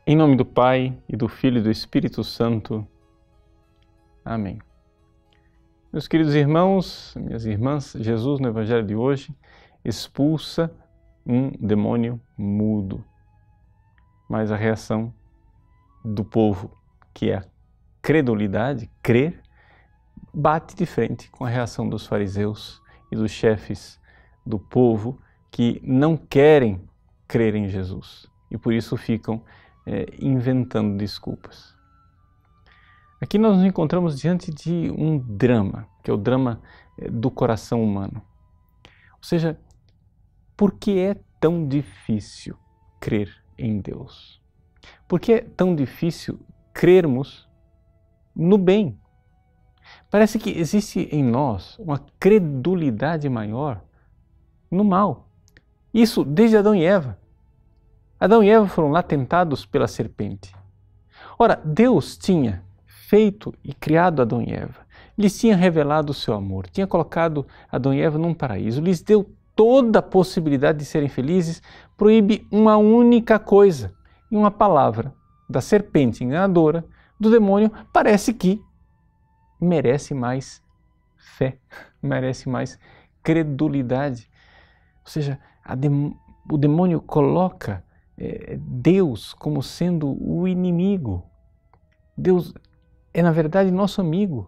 Em nome do Pai, e do Filho e do Espírito Santo. Amém. Meus queridos irmãos, minhas irmãs, Jesus no Evangelho de hoje expulsa um demônio mudo. Mas a reação do povo, que é a credulidade, crer, bate de frente com a reação dos fariseus e dos chefes do povo que não querem crer em Jesus e por isso ficam inventando desculpas. Aqui nós nos encontramos diante de um drama, que é o drama do coração humano. Ou seja, por que é tão difícil crer em Deus? Por que é tão difícil crermos no bem? Parece que existe em nós uma credulidade maior no mal. Isso desde Adão e Eva. Adão e Eva foram lá tentados pela serpente. Ora, Deus tinha feito e criado Adão e Eva. Lhes tinha revelado o seu amor, tinha colocado Adão e Eva num paraíso, lhes deu toda a possibilidade de serem felizes, proíbe uma única coisa. E uma palavra da serpente enganadora, do demônio, parece que merece mais fé, merece mais credulidade. Ou seja, o demônio coloca Deus como sendo o inimigo. Deus é, na verdade, nosso amigo.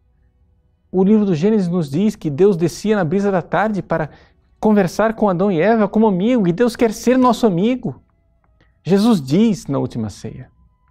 O livro do Gênesis nos diz que Deus descia na brisa da tarde para conversar com Adão e Eva como amigo, e Deus quer ser nosso amigo. Jesus diz na última ceia: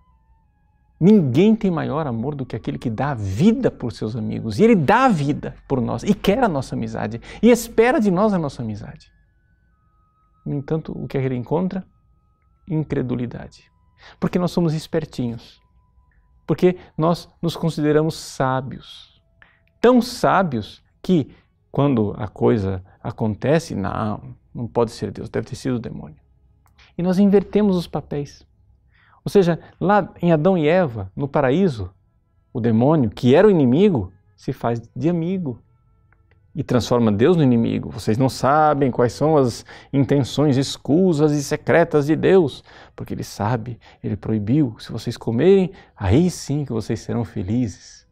ninguém tem maior amor do que aquele que dá a vida por seus amigos. E Ele dá a vida por nós e quer a nossa amizade e espera de nós a nossa amizade. No entanto, o que Ele encontra? Incredulidade. Porque nós somos espertinhos. Porque nós nos consideramos sábios. Tão sábios que, quando a coisa acontece, não pode ser Deus, deve ter sido o demônio. E nós invertemos os papéis. Ou seja, lá em Adão e Eva, no paraíso, o demônio, que era o inimigo, se faz de amigo e transforma Deus no inimigo. Vocês não sabem quais são as intenções escusas e secretas de Deus, porque Ele sabe, Ele proibiu. Se vocês comerem, aí sim que vocês serão felizes.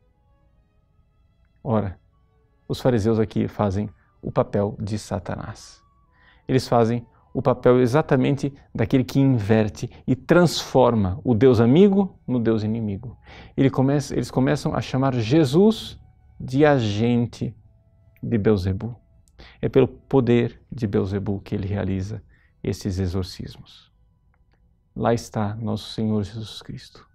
Ora, os fariseus aqui fazem o papel de Satanás. Eles fazem o papel exatamente daquele que inverte e transforma o Deus amigo no Deus inimigo. Eles começam a chamar Jesus de agente de Belzebu. É pelo poder de Belzebu que ele realiza esses exorcismos. Lá está nosso Senhor Jesus Cristo,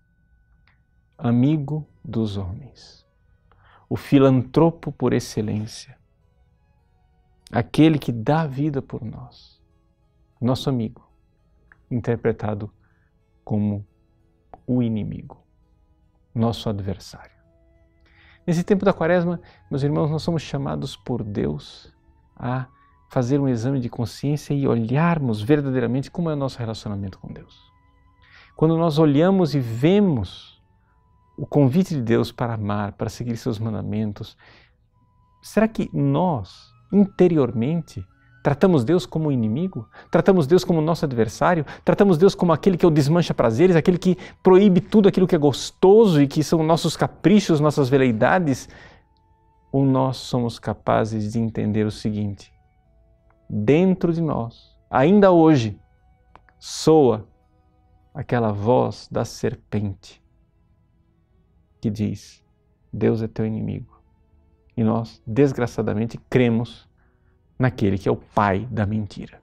amigo dos homens, o filantropo por excelência, aquele que dá a vida por nós, nosso amigo, interpretado como o inimigo, nosso adversário. Nesse tempo da Quaresma, meus irmãos, nós somos chamados por Deus a fazer um exame de consciência e olharmos verdadeiramente como é o nosso relacionamento com Deus. Quando nós olhamos e vemos o convite de Deus para amar, para seguir seus mandamentos, será que nós, interiormente, tratamos Deus como inimigo? Tratamos Deus como nosso adversário? Tratamos Deus como aquele que desmancha prazeres, aquele que proíbe tudo aquilo que é gostoso e que são nossos caprichos, nossas veleidades? Ou nós somos capazes de entender o seguinte: dentro de nós, ainda hoje, soa aquela voz da serpente que diz: Deus é teu inimigo. E nós, desgraçadamente, cremos naquele que é o pai da mentira.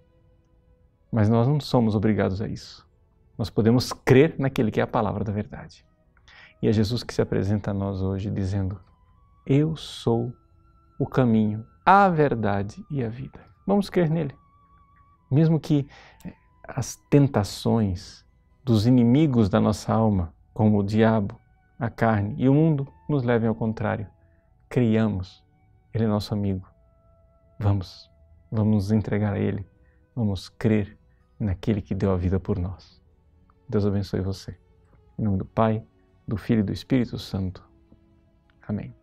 Mas nós não somos obrigados a isso. Nós podemos crer naquele que é a palavra da verdade. E é Jesus que se apresenta a nós hoje dizendo: eu sou o caminho, a verdade e a vida. Vamos crer nele. Mesmo que as tentações dos inimigos da nossa alma, como o diabo, a carne e o mundo, nos levem ao contrário. Creiamos, ele é nosso amigo. Vamos nos entregar a Ele, vamos crer naquele que deu a vida por nós. Deus abençoe você. Em nome do Pai, do Filho e do Espírito Santo. Amém.